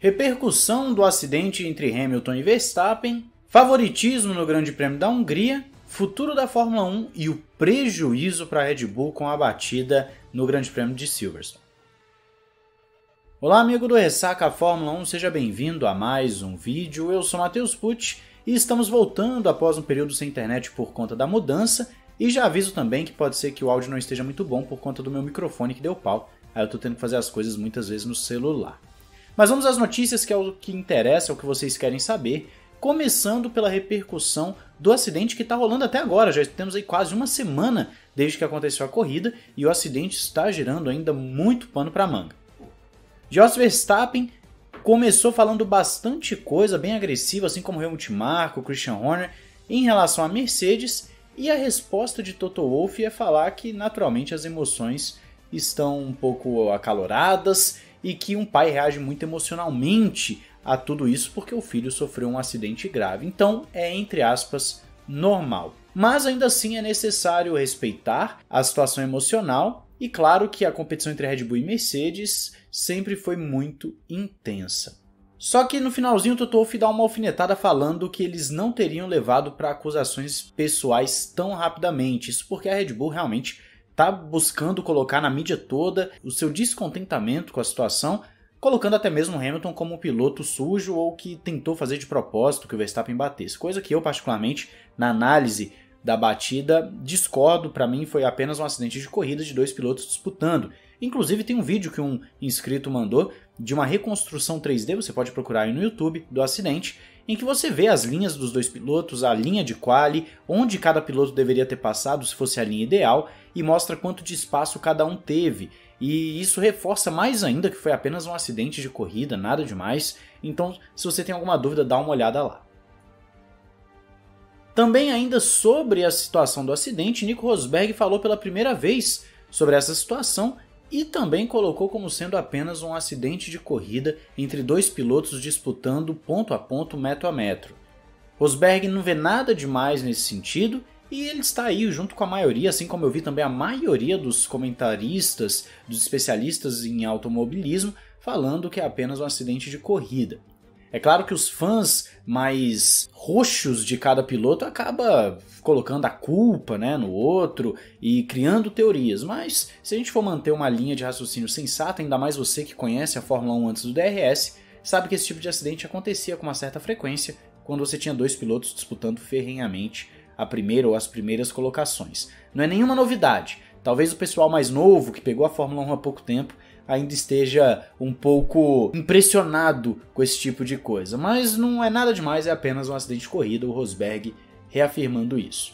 Repercussão do acidente entre Hamilton e Verstappen, favoritismo no Grande Prêmio da Hungria, futuro da Fórmula 1 e o prejuízo para a Red Bull com a batida no Grande Prêmio de Silverstone. Olá amigo do Ressaca Fórmula 1, seja bem-vindo a mais um vídeo. Eu sou Matheus Pucci e estamos voltando após um período sem internet por conta da mudança, e já aviso também que pode ser que o áudio não esteja muito bom por conta do meu microfone que deu pau, aí eu tô tendo que fazer as coisas muitas vezes no celular. Mas vamos às notícias, que é o que interessa, é o que vocês querem saber, começando pela repercussão do acidente que está rolando até agora. Já temos aí quase uma semana desde que aconteceu a corrida e o acidente está gerando ainda muito pano para manga. Jos Verstappen começou falando bastante coisa, bem agressiva, assim como Helmut Marko, Christian Horner, em relação à Mercedes, e a resposta de Toto Wolff é falar que naturalmente as emoções estão um pouco acaloradas e que um pai reage muito emocionalmente a tudo isso porque o filho sofreu um acidente grave. Então é, entre aspas, normal. Mas ainda assim é necessário respeitar a situação emocional e claro que a competição entre Red Bull e Mercedes sempre foi muito intensa. Só que no finalzinho o Toto Wolff dá uma alfinetada falando que eles não teriam levado para acusações pessoais tão rapidamente. Isso porque a Red Bull realmente está buscando colocar na mídia toda o seu descontentamento com a situação, colocando até mesmo Hamilton como um piloto sujo ou que tentou fazer de propósito que o Verstappen batesse. Coisa que eu particularmente, na análise da batida, discordo. Para mim foi apenas um acidente de corrida de dois pilotos disputando. Inclusive tem um vídeo que um inscrito mandou de uma reconstrução 3D, você pode procurar aí no YouTube, do acidente, em que você vê as linhas dos dois pilotos, a linha de quali, onde cada piloto deveria ter passado se fosse a linha ideal, e mostra quanto de espaço cada um teve. E isso reforça mais ainda que foi apenas um acidente de corrida, nada demais. Então, se você tem alguma dúvida, dá uma olhada lá. Também ainda sobre a situação do acidente, Nico Rosberg falou pela primeira vez sobre essa situação e também colocou como sendo apenas um acidente de corrida entre dois pilotos disputando ponto a ponto, metro a metro. Rosberg não vê nada demais nesse sentido e ele está aí junto com a maioria, assim como eu vi também a maioria dos comentaristas, dos especialistas em automobilismo, falando que é apenas um acidente de corrida. É claro que os fãs mais roxos de cada piloto acabam colocando a culpa, no outro e criando teorias, mas se a gente for manter uma linha de raciocínio sensata, ainda mais você que conhece a Fórmula 1 antes do DRS, sabe que esse tipo de acidente acontecia com uma certa frequência quando você tinha dois pilotos disputando ferrenhamente a primeira ou as primeiras colocações. Não é nenhuma novidade, talvez o pessoal mais novo que pegou a Fórmula 1 há pouco tempo ainda esteja um pouco impressionado com esse tipo de coisa. Mas não é nada demais, é apenas um acidente de corrida, o Rosberg reafirmando isso.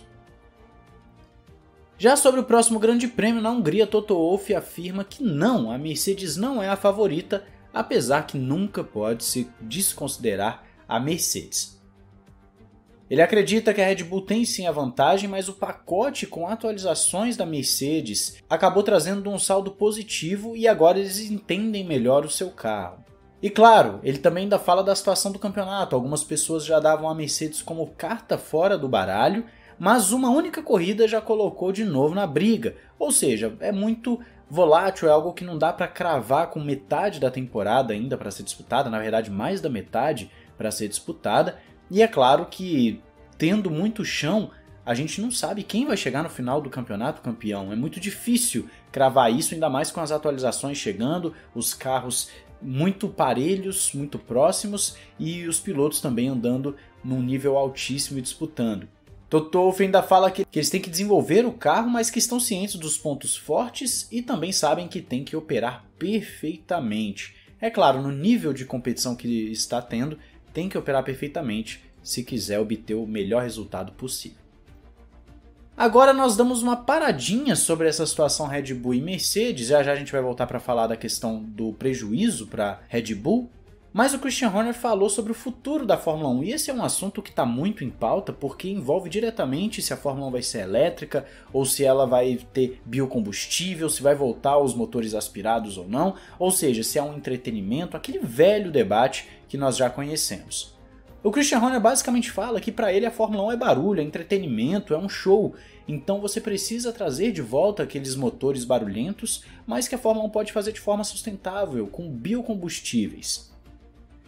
Já sobre o próximo Grande Prêmio na Hungria, Toto Wolff afirma que não, a Mercedes não é a favorita, apesar que nunca pode se desconsiderar a Mercedes. Ele acredita que a Red Bull tem sim a vantagem, mas o pacote com atualizações da Mercedes acabou trazendo um saldo positivo e agora eles entendem melhor o seu carro. E claro, ele também ainda fala da situação do campeonato. Algumas pessoas já davam a Mercedes como carta fora do baralho, mas uma única corrida já colocou de novo na briga. Ou seja, é muito volátil, é algo que não dá para cravar com metade da temporada ainda para ser disputada, na verdade mais da metade para ser disputada. E é claro que, tendo muito chão, a gente não sabe quem vai chegar no final do campeonato campeão. É muito difícil cravar isso, ainda mais com as atualizações chegando, os carros muito parelhos, muito próximos e os pilotos também andando num nível altíssimo e disputando. Toto Wolff ainda fala que eles têm que desenvolver o carro, mas que estão cientes dos pontos fortes e também sabem que tem que operar perfeitamente. É claro, no nível de competição que está tendo, tem que operar perfeitamente se quiser obter o melhor resultado possível. Agora nós damos uma paradinha sobre essa situação Red Bull e Mercedes, já a gente vai voltar para falar da questão do prejuízo para Red Bull, mas o Christian Horner falou sobre o futuro da Fórmula 1 e esse é um assunto que está muito em pauta porque envolve diretamente se a Fórmula 1 vai ser elétrica ou se ela vai ter biocombustível, se vai voltar aos motores aspirados ou não, ou seja, se é um entretenimento, aquele velho debate que nós já conhecemos. O Christian Horner basicamente fala que para ele a Fórmula 1 é barulho, é entretenimento, é um show, então você precisa trazer de volta aqueles motores barulhentos, mas que a Fórmula 1 pode fazer de forma sustentável, com biocombustíveis.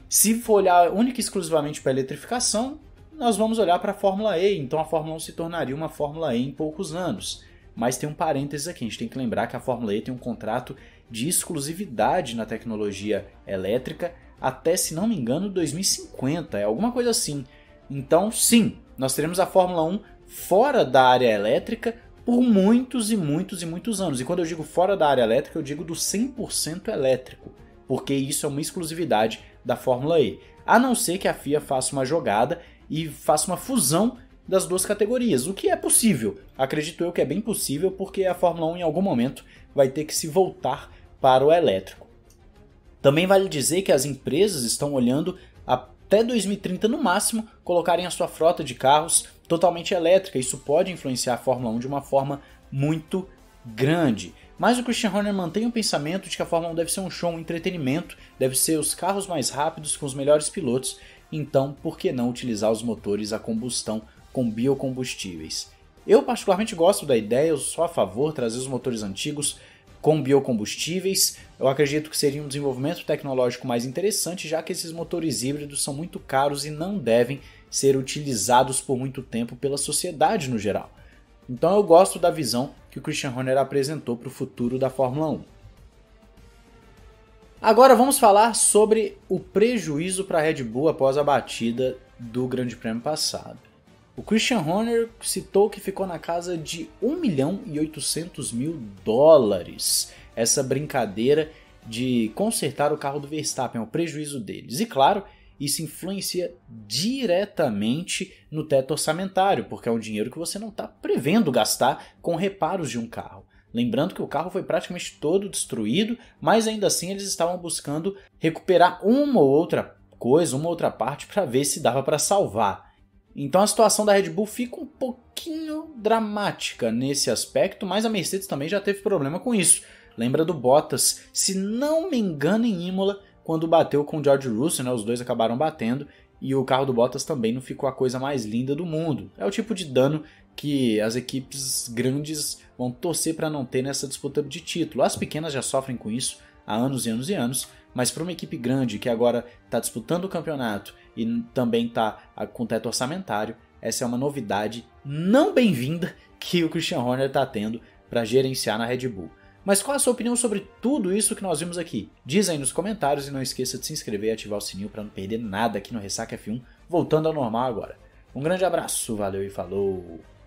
Se for olhar única e exclusivamente para a eletrificação, nós vamos olhar para a Fórmula E, então a Fórmula 1 se tornaria uma Fórmula E em poucos anos. Mas tem um parênteses aqui, a gente tem que lembrar que a Fórmula E tem um contrato de exclusividade na tecnologia elétrica até, se não me engano, 2050, é alguma coisa assim. Então, sim, nós teremos a Fórmula 1 fora da área elétrica por muitos e muitos e muitos anos. E quando eu digo fora da área elétrica, eu digo do 100% elétrico, porque isso é uma exclusividade da Fórmula E. A não ser que a FIA faça uma jogada e faça uma fusão das duas categorias, o que é possível. Acredito eu que é bem possível, porque a Fórmula 1 em algum momento vai ter que se voltar para o elétrico. Também vale dizer que as empresas estão olhando até 2030 no máximo colocarem a sua frota de carros totalmente elétrica. Isso pode influenciar a Fórmula 1 de uma forma muito grande. Mas o Christian Horner mantém o pensamento de que a Fórmula 1 deve ser um show, um entretenimento, deve ser os carros mais rápidos com os melhores pilotos, então por que não utilizar os motores a combustão com biocombustíveis? Eu particularmente gosto da ideia, eu sou a favor de trazer os motores antigos com biocombustíveis. Eu acredito que seria um desenvolvimento tecnológico mais interessante, já que esses motores híbridos são muito caros e não devem ser utilizados por muito tempo pela sociedade no geral. Então eu gosto da visão que o Christian Horner apresentou para o futuro da Fórmula 1. Agora vamos falar sobre o prejuízo para a Red Bull após a batida do Grande Prêmio passado. O Christian Horner citou que ficou na casa de 1.800.000 dólares essa brincadeira de consertar o carro do Verstappen, o prejuízo deles. E claro, isso influencia diretamente no teto orçamentário, porque é um dinheiro que você não está prevendo gastar com reparos de um carro. Lembrando que o carro foi praticamente todo destruído, mas ainda assim eles estavam buscando recuperar uma ou outra coisa, uma ou outra parte para ver se dava para salvar. Então a situação da Red Bull fica um pouquinho dramática nesse aspecto, mas a Mercedes também já teve problema com isso. Lembra do Bottas, se não me engano, em Imola, quando bateu com o George Russell, né? Os dois acabaram batendo e o carro do Bottas também não ficou a coisa mais linda do mundo. É o tipo de dano que as equipes grandes vão torcer para não ter nessa disputa de título. As pequenas já sofrem com isso há anos e anos e anos, mas para uma equipe grande que agora está disputando o campeonato e também está com teto orçamentário, essa é uma novidade não bem-vinda que o Christian Horner está tendo para gerenciar na Red Bull. Mas qual a sua opinião sobre tudo isso que nós vimos aqui? Diz aí nos comentários e não esqueça de se inscrever e ativar o sininho para não perder nada aqui no Ressaca F1, voltando ao normal agora. Um grande abraço, valeu e falou!